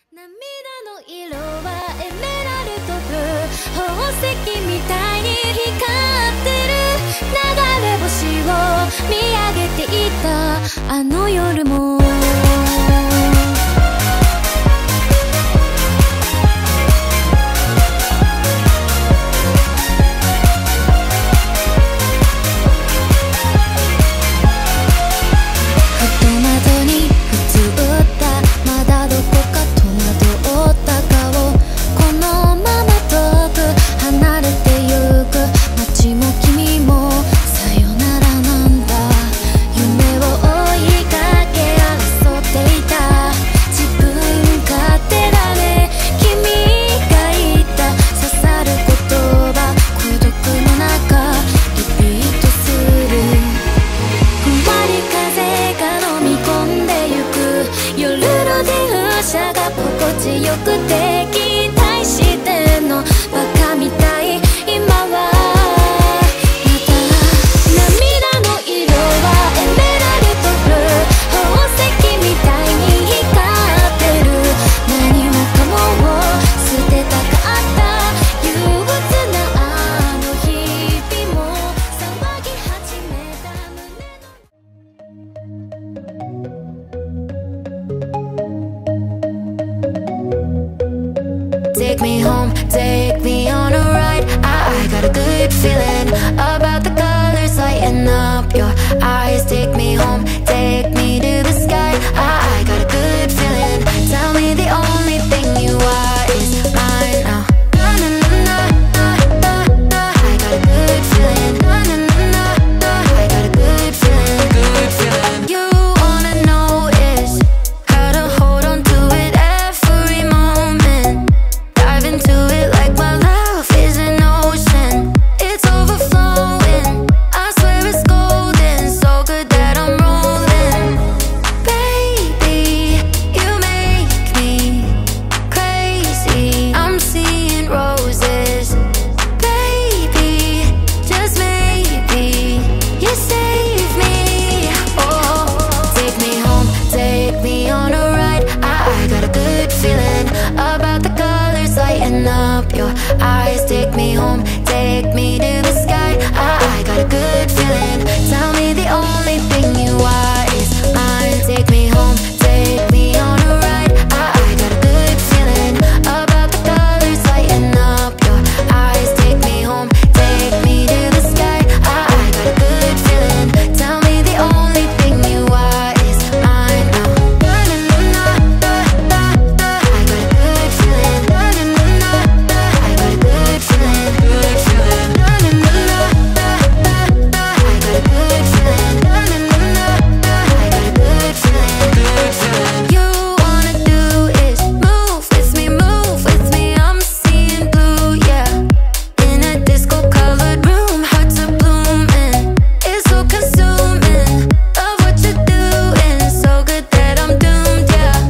涙の色はエメラルドブルー、宝石みたいに光ってる。流れ星を見上げていたあの夜もよくて期待してんのバカみたい今はまた涙の色はエメラルドブルー、宝石みたいに光ってる。何もかもを捨てたかった憂鬱なあの日々も騒ぎ始めた胸Take me home, take me on a ride. I got a good feeling about the colors lighting up your eyes. Take me home, take me to the sky. I got a good feeling. Tell me the only thing you are is mine now. Na na na na na. I got a good feeling. Na na na na. I got a good feeling. Good feeling. You wanna know is how to hold on to it every moment. Dive into it like my love is an ocean. It's overflowing. I swear it's golden. So good that I'm rolling. Baby, you make me crazy. I'm seeing roses. Baby, just maybe you save me. Oh, take me home, take me on a ride. I got a good feeling about the colors lighting up your eyes. Take me home, take me to the sky. I got a good feeling. Tell me the only thing you are is mine. Take me home, take me on a ride. I got a good feeling about the colors lighting up your eyes. Take me home, take me to the sky. I got a good feeling. Tell me the only thing you are is mine now. Na na na na na na. I got a good feeling. Na na na na na. I got a good feeling. Good feeling. Na na na na na na. I got a good feeling. Na na na na na. I got a good feeling. Good feeling. You wanna do is move with me. I'm seeing blue, yeah. In a disco-colored room, hearts are blooming. It's so consuming. Love what you're doing, so good that I'm doomed, yeah.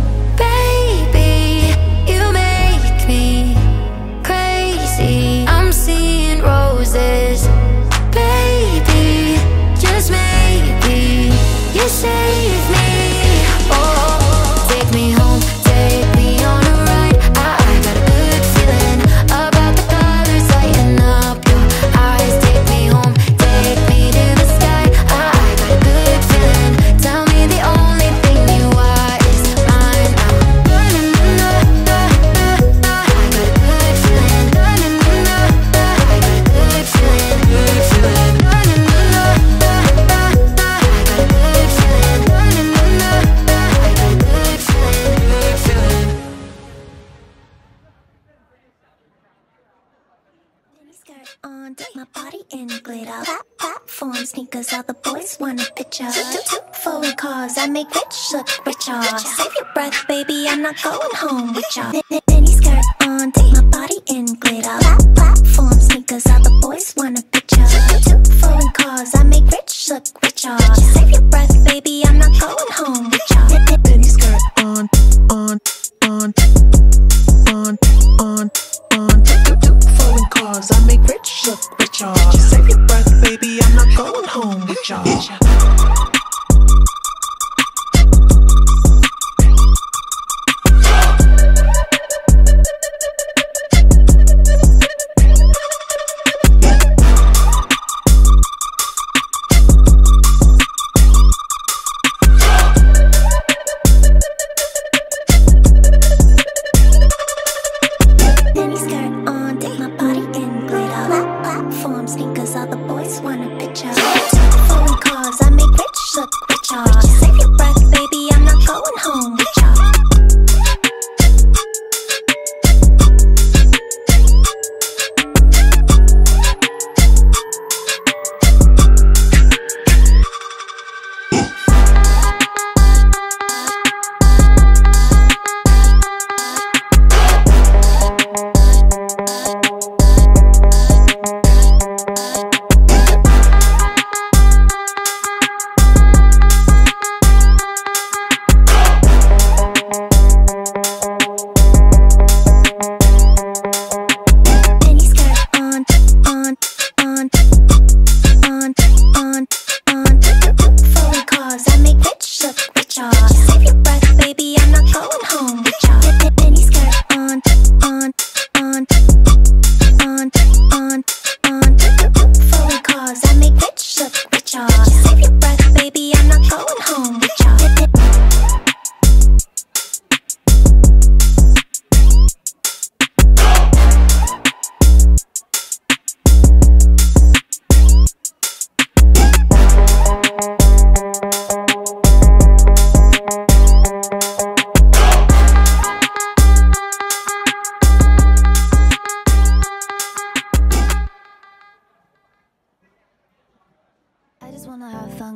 Baby, you make me crazy. I'm seeing roses. Baby, just maybe you save me. Oh, take me home, take me on a ride. I got a good feeling about the colors lighting up your eyes. Take me home, take me to the sky. I got a good feeling. Tell me the only thing you are is mine now. Na na na na na na. I got a good feeling. Na na na na na. I got a good feeling. Good feeling. Na na na na na na. I got a good feeling. Na na na na na. I got a good feeling. Good feeling. Mini skirt on, dip my body in glitter. Platform sneakers, all the boys want a picture. Two foreign cars, I make rich look richer. Save your breath, baby, I'm not going home with ya. Mini skirt on, dip my body in glitter. Platform sneakers, all the boys want a picture. Two foreign cars, I make rich look richer. Save your breath, baby, I'm not going home with ya. Mini skirt on. Two foreign cars, I make rich look richer. Save your breath, baby, I'm not going home with y'all.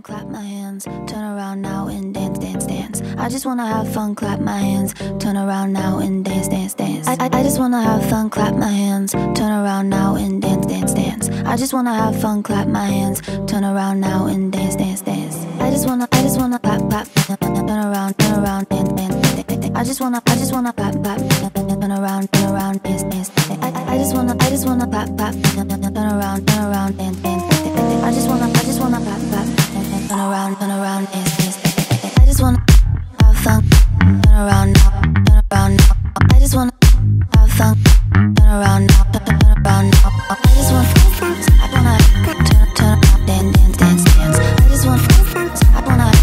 clap my hands, turn around now and dance, dance, dance. I just wanna have fun, clap my hands, turn around now and dance, dance, dance. I just wanna have fun, clap my hands, turn around now and dance, dance, dance. I just wanna have fun, clap my hands, turn around now and dance, dance, dance. I just wanna clap, clap, turn around, dance, dance, dance. I just wanna clap, clap, turn around, dance, dance, dance. I just wanna clap, clap, turn around, dance, dance. I just wanna clap, clap, turn around, dance, dance. I just wanna have fun, turn around now, I just wanna have fun, turn around now, I just wanna turn around, dance, dance, dance. I just wanna turn around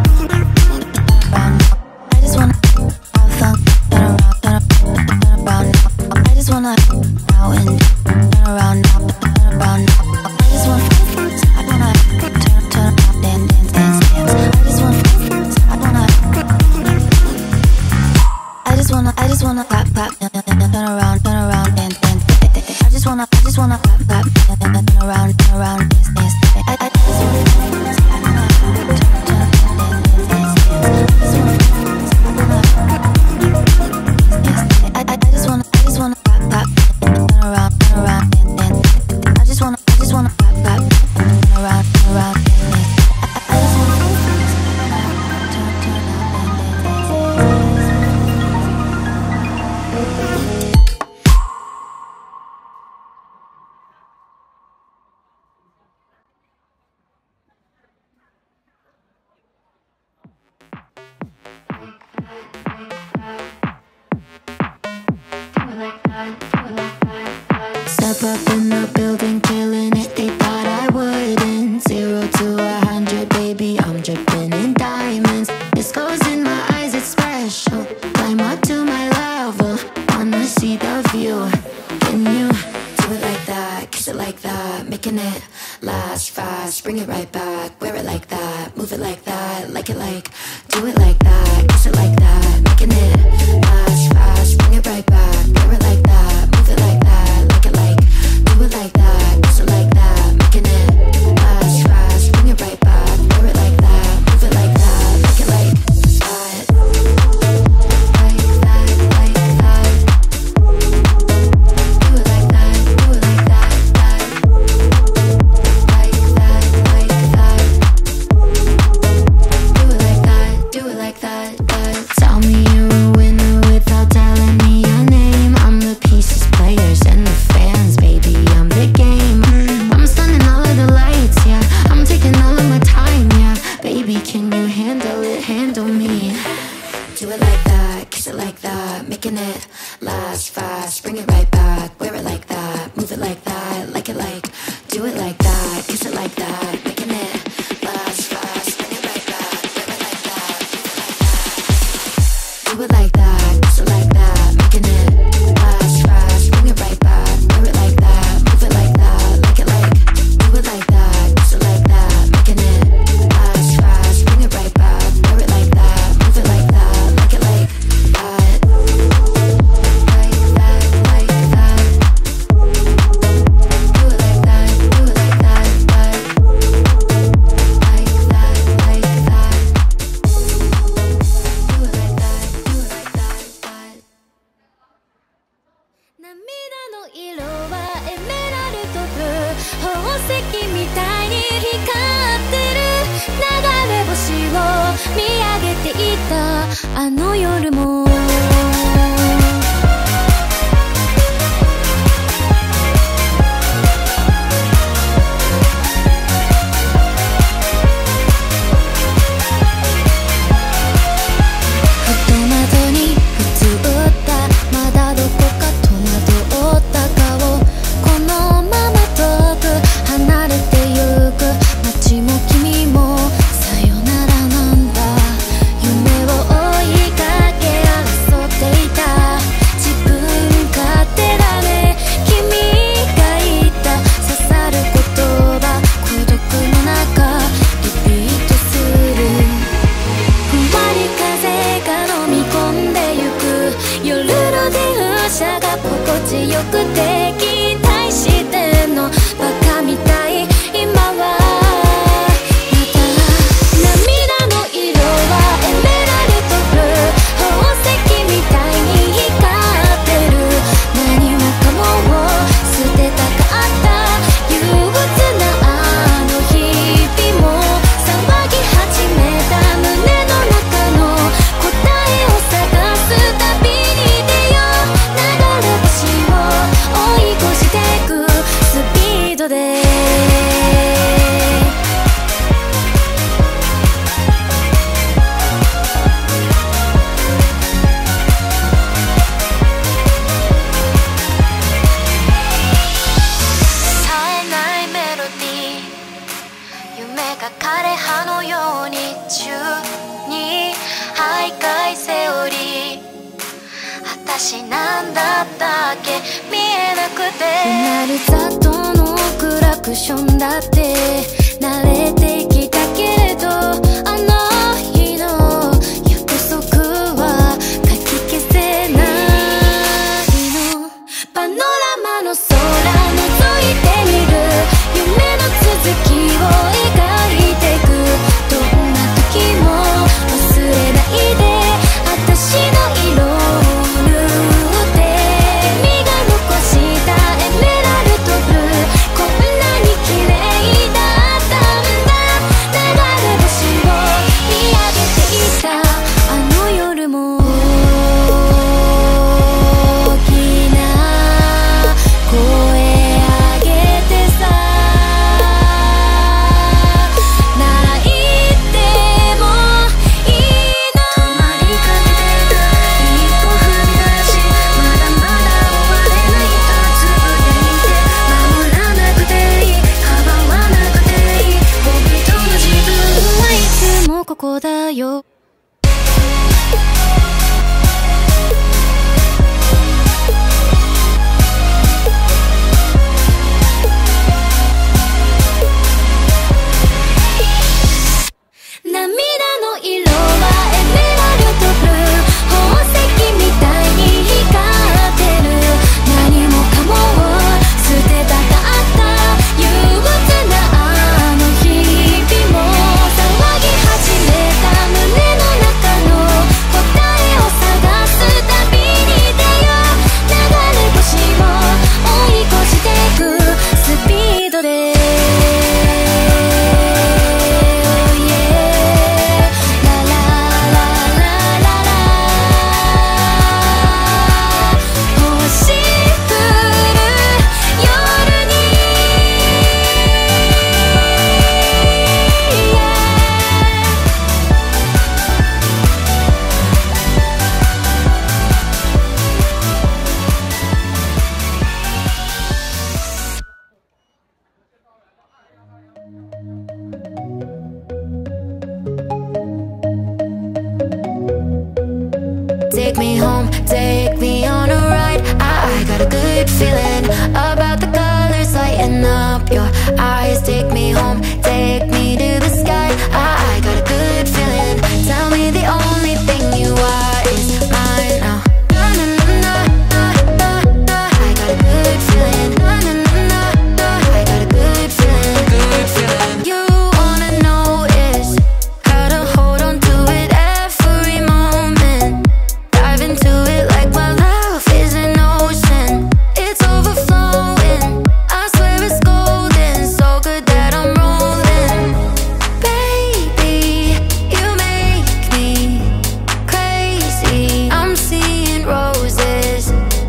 now. I just wanna have fun, turn around now. I just wanna now and turn around now, I just wanna turn around, dance, dance, dance. I just wanna clap, clap, turn around, dance, dance. I just wanna clap, clap, turn around, dance, dance. I just wanna clap, clap, turn around, dance, dance. I just wanna clap, clap, turn around, dance, dance. I just wanna step up in the building, killing it. They thought I wouldn't. 0 to 100, baby, I'm dripping in diamonds. This goes in my eyes, it's special. Climb up to my level, wanna see the view. Can you do it like that? Kiss it like that, making it last fast. Bring it right back, wear it like that, move it like that, like it like. Do it like that, kiss it like that, making it last fast. Bring it right back, wear it like that, move it like that, like it like. Do it like that, kiss it like that, making it last fast. Bring it right back, wear it like that, move it like that, like it like that. Like that, like that. Do it like that, do it like that, that. Like that, like that. Do it like that, do it like that, that. Tell me you're a winner without telling me your name. I'm the pieces, players, and the fans, baby. I'm the game. I'm stunning all of the lights, yeah. I'm taking all of my time, yeah. Baby, can you handle it? Handle me. Do it like that, kiss it like that, making it last fast. Bring it right back, wear it like that, move it like that, like it like. Do it like that, kiss it like that, making it last fast. Bring it right back, wear it like that, move it like that. Do it like that, kiss it like that, making it last fast. Bring it right back, wear it like that, move it like that, like it like. Do it like that, kiss it like that, making it last fast. Bring it right back, wear it like that, move it like that, like it like that. Like that, like that. Do it like that, do it like that, that. Like that, like that. Do it like that, do it like that, that. 涙の色はエメラルドブルー、宝石みたいに光ってる。流れ星を見上げていたあの夜もふと窓に映ったまだどこか戸惑った顔、このまま遠く離れてゆく街も君もさよならなんだ。夢を追いかけ争っていた自分勝手だね。君が言った刺さる言葉、孤独の中リピートする。ふわり風が飲み込んでゆく夜の電車が心地よくて期待してんのバカみたい今はまた話なんだったっけ、見えなくて。なるざとのクラクションだって慣れてきたけれど、あの日の約束はかき消せないの。パノラマの空覗いてみる、夢の続きを描いてく。どんな時も忘れないで私の色を塗って、身が残したエメラルドブルー、こんなに綺麗だったんだ。流れ星を見上げていたあの夜も、大きな声上げてさ、泣いてもいいの。止まりかけてる一歩踏み出し、まだまだ終われないとつぶやいて、守らなくていい、かばわなくていい、本当の自分はいつもここだよ。涙の色はエメラルドブルー、宝石みたいに光ってる。何もかもを捨てたかった憂鬱なあの日々も、騒ぎ始めた胸の中の答えを探す旅に出よう。流れ星を追い越してくスピードで、Take me home, take me on a ride. I got a good feeling about the colors lighting up your eyes. Take me home, take me to the sky. I got a good feeling. Tell me the only thing you are is mine now. Na na na na na na. I got a good feeling. Na na na na na. I got a good feeling. Good feeling. You wanna know is how to hold on to it every moment. Dive into it like my love is an ocean. It's overflowing. I swear it's golden. So good that I'm rolling. Baby, you make me crazy. I'm seeing roses.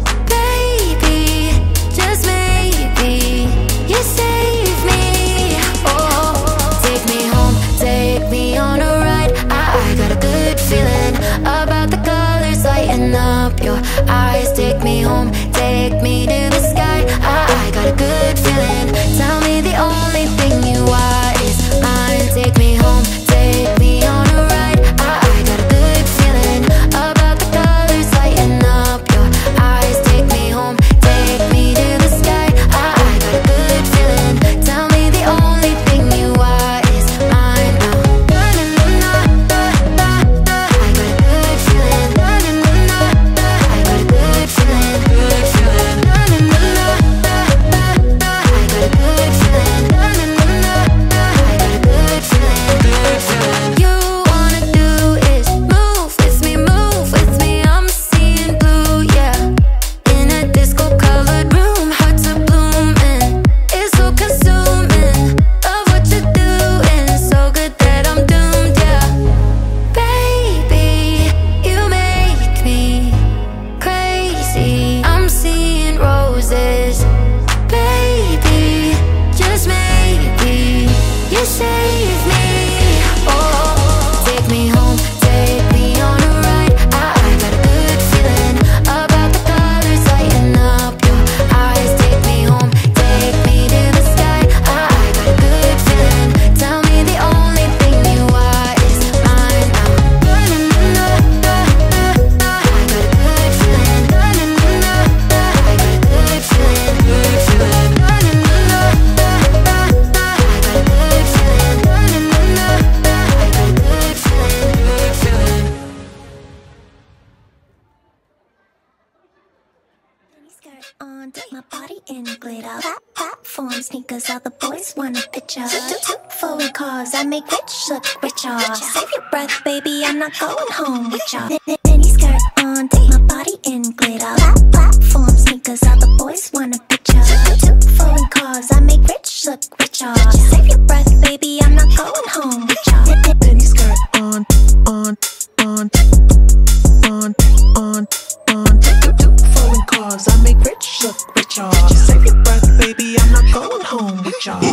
Baby, just maybe you save me. Oh, take me home, take me on a ride. I got a good feeling about the colors lighting up your eyes. Take me home, take me to the sky. I got a good feeling. Tell me the only thing you are is mine. Take me home, take me on a ride. I got a good feeling about the colors lighting up your eyes. Take me home, take me to the sky. I got a good feeling. Tell me the only thing you are is mine now. Na na na na na na. I got a good feeling. Na na na na na. I got a good feeling. Good feeling. Na na na na na na na. I got a good feeling. Na na na na na. I got a good feeling. skirt on, dip my body in glitter. Platform sneakers, all the boys want a picture. Two foreign cars, I make rich look richer. Save your breath, baby, I'm not going home with ya. Mini skirt on, dip my body in glitter. Platform sneakers, all the boys want a picture. Two foreign cars, I make rich look richer. Save your breath, baby, I'm not going home with ya. Mini skirt on. Two foreign cars, I make rich look richer. Just save your breath, baby, I'm not going home with ya.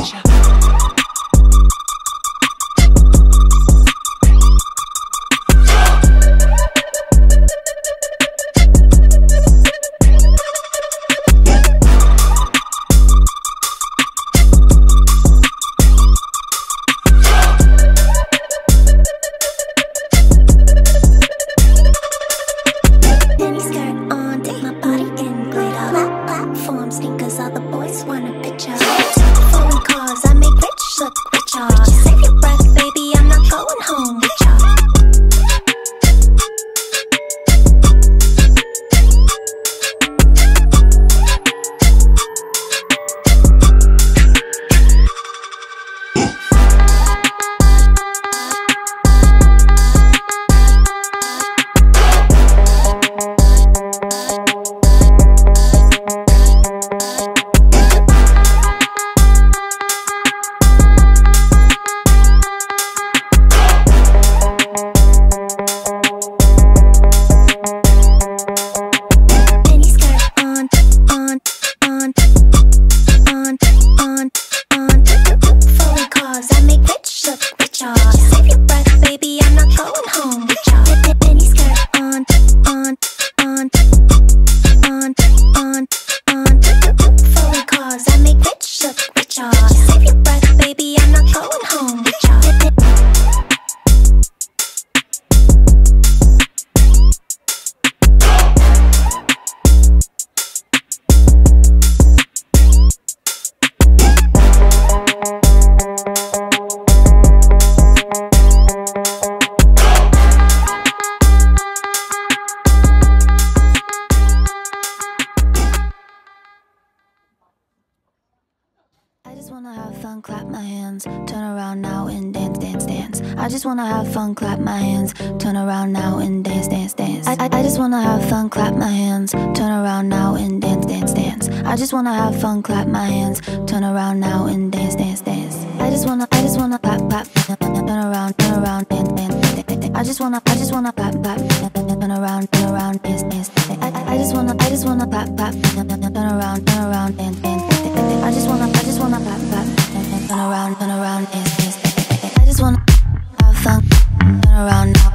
Clap my hands, turn around now and dance, dance, dance. I just wanna have fun, clap my hands, turn around now and dance, dance, dance. I just wanna have fun, clap my hands, turn around now and dance, dance, dance. I just wanna have fun, clap my hands, turn around now and dance, dance, dance. I just wanna clap, clap, turn around, dance, dance, dance. I just wanna clap, clap, turn around, dance, dance, dance. I just wanna clap, clap, turn around, dance, dance, dance. I just wanna clap, clap. Turn around, dance, dance, dance. I just wanna have fun. Turn around now,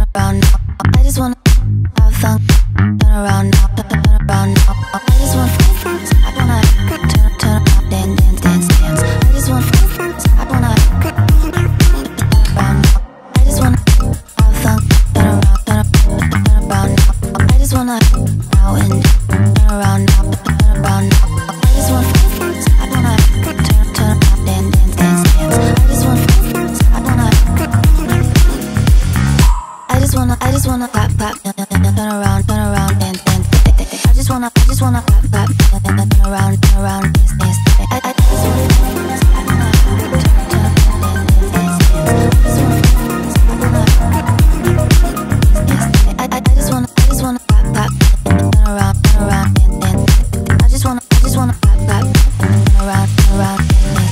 I just wanna have fun. Turn around now, I just wanna turn around, dance, dance, dance. I just wanna turn around now. I just wanna have fun. Turn around now. I just wanna now and turn around now. I just wanna turn around, dance, dance, dance. I just wanna clap, clap, turn around, dance, dance, dance. I just wanna clap, clap, turn around, dance, dance, dance. I just wanna clap, clap, turn around, dance, dance. I just wanna clap, clap, turn around, dance, dance.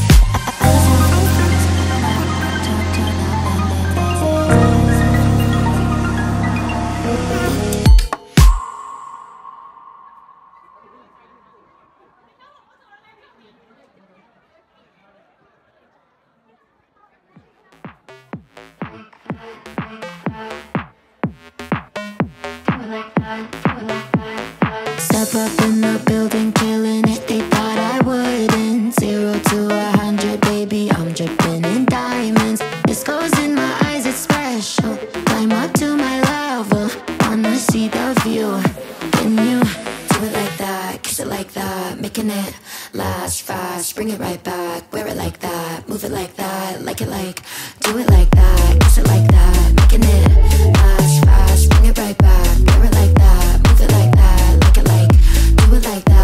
Step up in the building, killing it, they thought I wouldn't. 0 to 100, baby, I'm dripping in diamonds. This goes in my eyes, it's special. Climb up to my level, wanna see the view. Can you do it like that, kiss it like that, making it last fast, bring it right back. Wear it like that, move it like that, like it like. Do it like that, kiss it like that, making it last fast, bring it right back. Wear it like that, move it like that, like it like. Do it like that.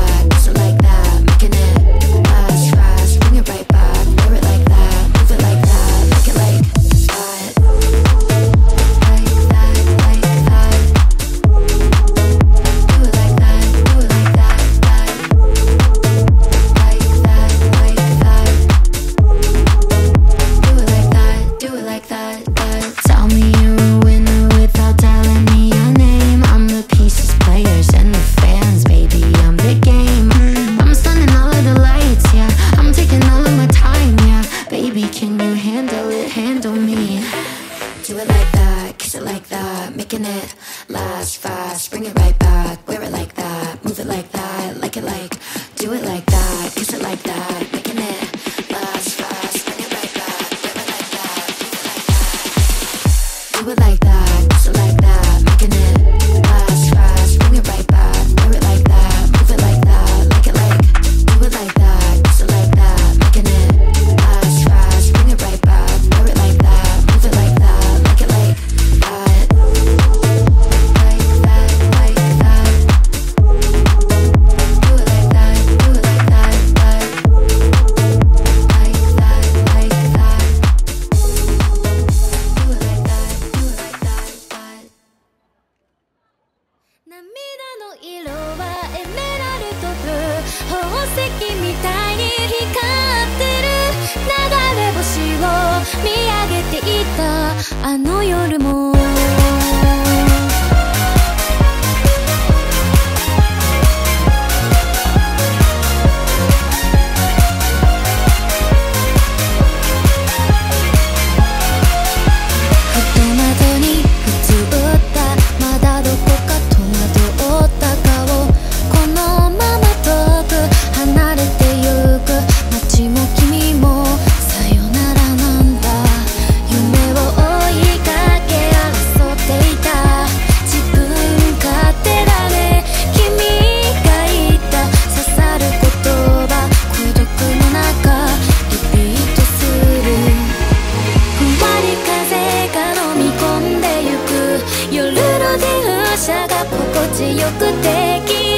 colors and the fans, baby, I'm the game. I'm stunning all of the lights, yeah, I'm taking all of my time, yeah. Baby, can you handle it, handle me? Do it like that, kiss it like that, making it last fast. Bring it right back, wear it like that, move it like that, like it like. Do it like that, kiss it like that, making it last fast. Bring it right back, wear it like that, move it like that. Do it like that, kiss it like that, making it last fast. Bring it right back, wear it like that, move it like that, like it like. Do it like that, kiss it like that, making it last fast. Bring it right back, wear it like that, move it like that, like it like that. Like that, like that. Do it like that, do it like that, like that, like that. Do it like that, do it like that, like. 涙の色はエメラルドブルー、宝石みたいに光ってる。流れ星を見上げていたあの夜もふと窓に映ったまだどこか戸惑った顔、このまま遠く離れてゆく街も君もさよならなんだ。夢を追いかけ争っていた自分勝手だね。君が言った刺さる言葉、孤独の中リピートする。ふわり風が飲み込んでゆく夜の電車が心地よくて